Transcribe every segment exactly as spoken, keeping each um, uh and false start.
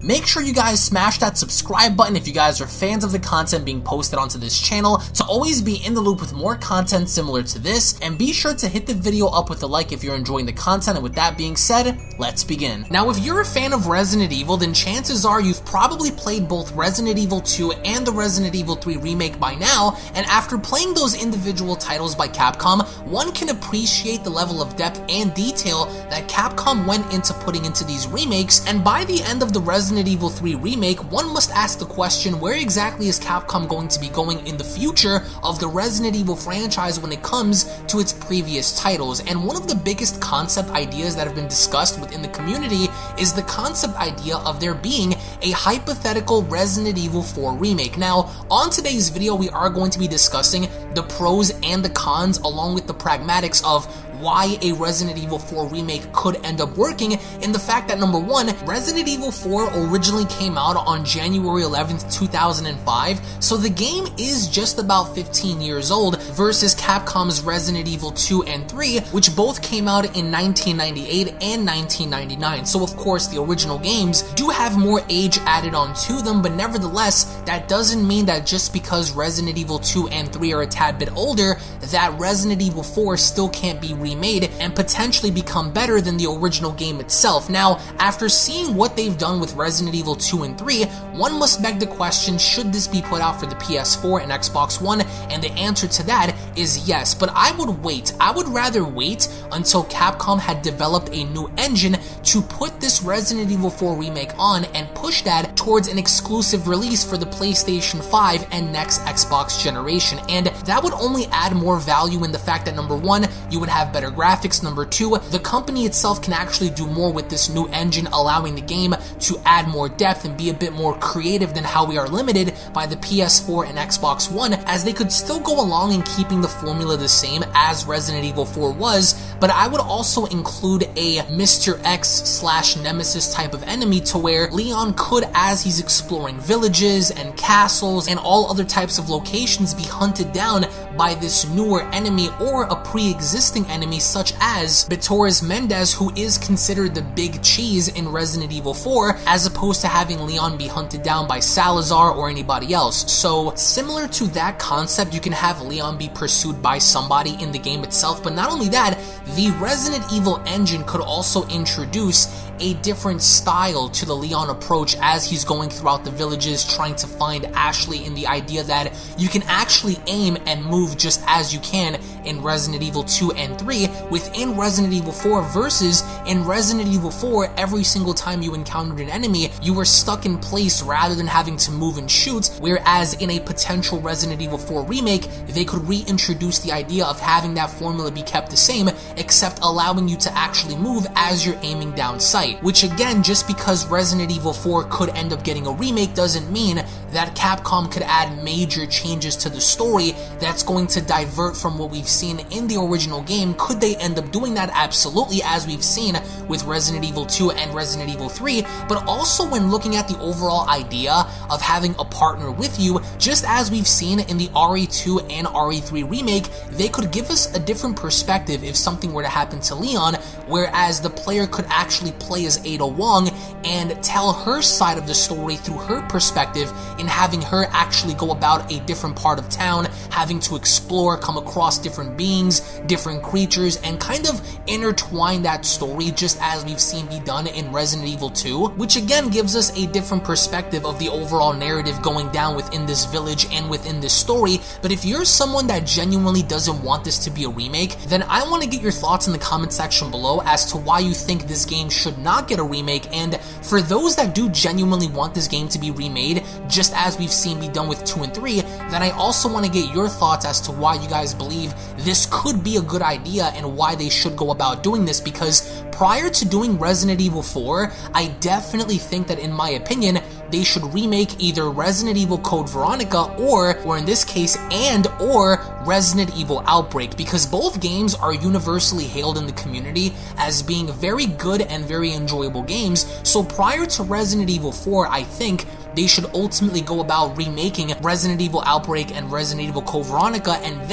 Make sure you guys smash that subscribe button if you guys are fans of the content being posted onto this channel to always be in the loop with more content similar to this, and be sure to hit the video up with a like if you're enjoying the content. And with that being said, let's begin. Now, if you're a fan of Resident Evil, then chances are you've probably played both Resident Evil two and the Resident Evil three remake by now, and after playing those individual titles by Capcom, one can appreciate the level of depth and detail that Capcom went into putting into these remakes. And by the end of the Resident Evil three remake, one must ask the question, where exactly is Capcom going to be going in the future of the Resident Evil franchise when it comes to its previous titles? And one of the biggest concept ideas that have been discussed within the community is the concept idea of there being a hypothetical Resident Evil four remake. Now, on today's video, we are going to be discussing the pros and the cons along with the pragmatics of why a Resident Evil four remake could end up working, in the fact that number one, Resident Evil four originally came out on January eleventh, two thousand five, so the game is just about fifteen years old, versus Capcom's Resident Evil two and three, which both came out in nineteen ninety-eight and nineteen ninety-nine. So of course the original games do have more age added on to them, but nevertheless, that doesn't mean that just because Resident Evil two and three are a tad bit older, that Resident Evil four still can't be remade made and potentially become better than the original game itself. Now, after seeing what they've done with Resident Evil two and three, one must beg the question, should this be put out for the P S four and Xbox One? And the answer to that is yes, but I would wait. I would rather wait until Capcom had developed a new engine to put this Resident Evil four remake on and push that towards an exclusive release for the PlayStation five and next Xbox generation. And that would only add more value in the fact that number one, you would have better graphics, number two, the company itself can actually do more with this new engine, allowing the game to add more depth and be a bit more creative than how we are limited by the P S four and Xbox One, as they could still go along in keeping the formula the same as Resident Evil four was, but I would also include a Mister X slash Nemesis type of enemy to where Leon could, as he's exploring villages and castles and all other types of locations, be hunted down by this newer enemy or a pre-existing enemy such as Beatriz Mendez, who is considered the big cheese in Resident Evil four, as opposed to having Leon be hunted down by Salazar or anybody else. So similar to that concept, you can have Leon be pursued by somebody in the game itself, but not only that, the Resident Evil engine could also introduce a different style to the Leon approach as he's going throughout the villages trying to find Ashley, in the idea that you can actually aim and move just as you can in Resident Evil two and three within Resident Evil four, versus in Resident Evil four, every single time you encountered an enemy, you were stuck in place rather than having to move and shoot, whereas in a potential Resident Evil four remake, they could reintroduce the idea of having that formula be kept the same, except allowing you to actually move as you're aiming down sight. Which again, just because Resident Evil four could end up getting a remake doesn't mean that Capcom could add major changes to the story that's going to divert from what we've seen in the original game. Could they end up doing that? Absolutely, as we've seen with Resident Evil two and Resident Evil three, but also when looking at the overall idea of having a partner with you, just as we've seen in the R E two and R E three remake, they could give us a different perspective if something were to happen to Leon, whereas the player could actually play as Ada Wong and tell her side of the story through her perspective, in having her actually go about a different part of town, having to explore, come across different beings, different creatures, and kind of intertwine that story just as we've seen be done in Resident Evil two, which again gives us a different perspective of the overall narrative going down within this village and within this story. But if you're someone that genuinely doesn't want this to be a remake, then I want to get your thoughts in the comment section below as to why you think this game should not get a remake. And for those that do genuinely want this game to be remade, just as we've seen be done with two and three, then I also want to get your thoughts as to why you guys believe this could be a good idea and why they should go about doing this, because prior to doing Resident Evil four, I definitely think that, in my opinion, they should remake either Resident Evil Code Veronica or, or in this case, and or Resident Evil Outbreak, because both games are universally hailed in the community as being very good and very enjoyable games. So prior to Resident Evil four, I think they should ultimately go about remaking Resident Evil Outbreak and Resident Evil Code Veronica, and then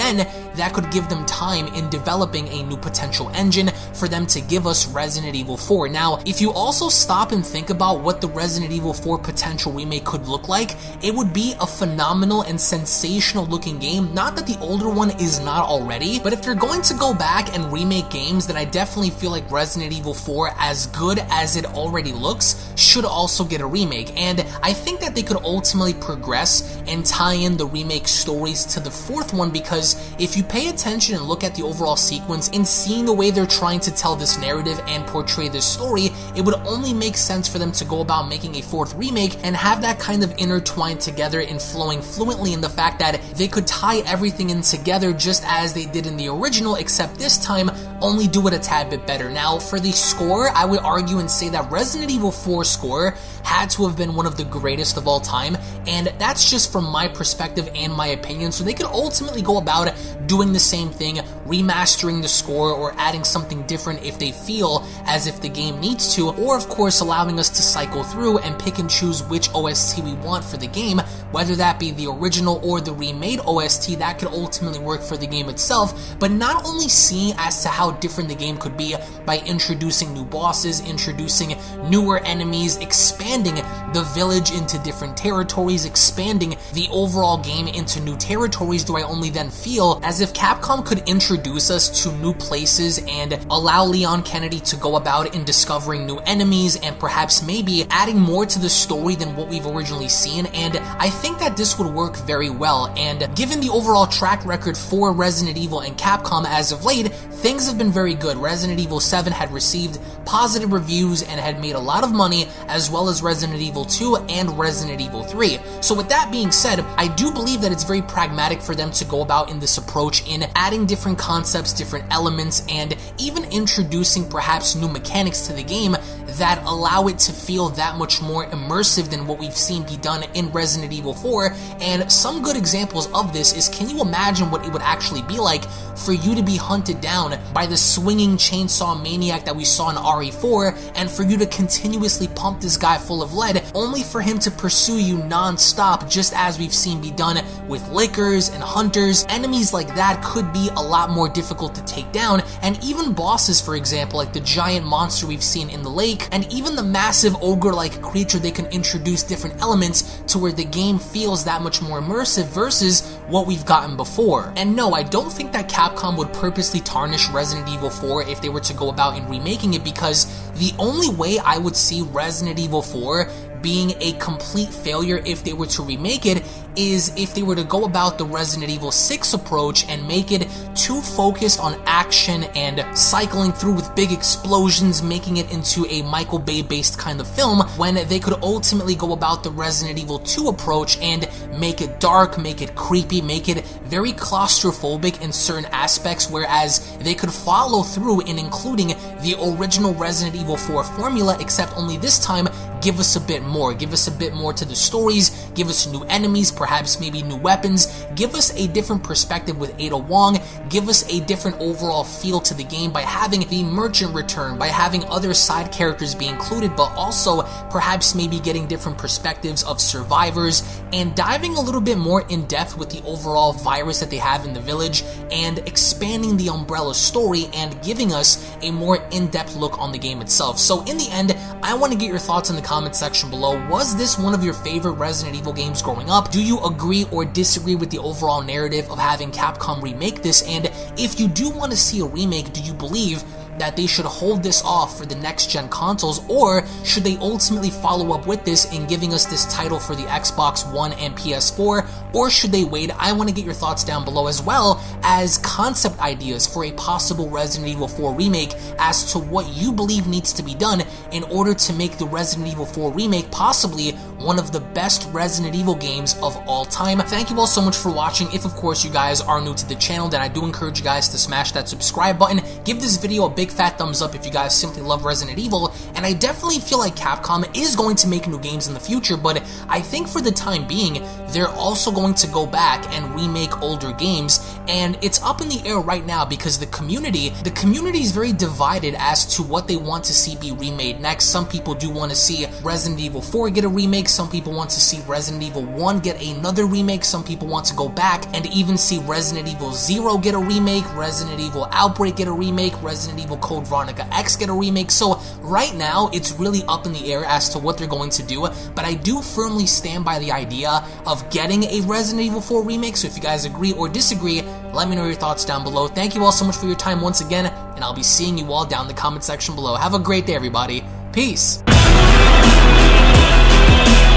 that could give them time in developing a new potential engine for them to give us Resident Evil four. Now, if you also stop and think about what the Resident Evil four potential remake could look like, it would be a phenomenal and sensational looking game. Not that the older one is not already, but if you're going to go back and remake games, then I definitely feel like Resident Evil four, as good as it already looks, should also get a remake. And I think that they could ultimately progress and tie in the remake stories to the fourth one, because if you pay attention and look at the overall sequence and seeing the way they're trying to tell this narrative and portray this story, it would only make sense for them to go about making a fourth remake and have that kind of intertwined together and flowing fluently, in the fact that they could tie everything in together just as they did in the original, except this time only do it a tad bit better. Now, for the score, I would argue and say that Resident Evil four score had to have been one of the greatest of all time, and that's just from my perspective and my opinion. So they could ultimately go about doing the same thing, remastering the score or adding something different if they feel as if the game needs to, or of course allowing us to cycle through and pick and choose which O S T we want for the game, whether that be the original or the remade O S T. That could ultimately work for the game itself, but not only seeing as to how different the game could be by introducing new bosses, introducing newer enemies, expanding the village into different territories, expanding the overall game into new territories, do I only then feel as if Capcom could introduce us to new places and allow Leon Kennedy to go about in discovering new enemies and perhaps maybe adding more to the story than what we've originally seen. And I think that this would work very well, and given the overall track record for Resident Evil and Capcom as of late, things have been very good. Resident Evil seven had received positive reviews and had made a lot of money, as well as Resident Evil two and Resident Evil three. So with that being said, I do believe that it's very pragmatic for them to go about in this approach in adding different concepts, different elements, and even introducing perhaps new mechanics to the game that allow it to feel that much more immersive than what we've seen be done in Resident Evil four. And some good examples of this is, can you imagine what it would actually be like for you to be hunted down by the swinging chainsaw maniac that we saw in R E four, and for you to continuously pump this guy full of lead, only for him to pursue you non-stop, just as we've seen be done with Lickers and Hunters. Enemies like that could be a lot more difficult to take down, and even bosses, for example, like the giant monster we've seen in the lake, and even the massive ogre-like creature, they can introduce different elements to where the game feels that much more immersive versus what we've gotten before. And no, I don't think that Capcom would purposely tarnish Resident Evil four if they were to go about in remaking it, because the only way I would see Resident Evil four being a complete failure if they were to remake it is if they were to go about the Resident Evil six approach and make it too focused on action and cycling through with big explosions, making it into a Michael Bay based kind of film, when they could ultimately go about the Resident Evil two approach and make it dark, make it creepy, make it very claustrophobic in certain aspects, whereas they could follow through in including the original Resident Evil four formula, except only this time give us a bit more, give us a bit more to the stories, give us new enemies, perhaps maybe new weapons, give us a different perspective with Ada Wong, give us a different overall feel to the game by having the merchant return, by having other side characters be included, but also perhaps maybe getting different perspectives of survivors, and diving a little bit more in depth with the overall virus that they have in the village, and expanding the Umbrella story and giving us a more in-depth look on the game itself. So in the end, I want to get your thoughts in the comment section below. Was this one of your favorite Resident Evil games growing up? Do you agree or disagree with the overall narrative of having Capcom remake this? And if you do want to see a remake, do you believe that they should hold this off for the next gen consoles, or should they ultimately follow up with this in giving us this title for the Xbox One and P S four, or should they wait? I want to get your thoughts down below, as well as concept ideas for a possible Resident Evil four remake as to what you believe needs to be done in order to make the Resident Evil four remake possibly one of the best Resident Evil games of all time. Thank you all so much for watching. If of course you guys are new to the channel, then I do encourage you guys to smash that subscribe button, give this video a big big fat thumbs up if you guys simply love Resident Evil, and I definitely feel like Capcom is going to make new games in the future, but I think for the time being, they're also going to go back and remake older games, and it's up in the air right now because the community, the community is very divided as to what they want to see be remade next. Some people do want to see Resident Evil four get a remake, some people want to see Resident Evil one get another remake, some people want to go back and even see Resident Evil zero get a remake, Resident Evil Outbreak get a remake, Resident Evil Code Veronica X get a remake. So right now, it's really up in the air as to what they're going to do, but I do firmly stand by the idea of getting a Resident Evil four remake, so if you guys agree or disagree, let me know your thoughts down below. Thank you all so much for your time once again, and I'll be seeing you all down in the comment section below. Have a great day, everybody. Peace!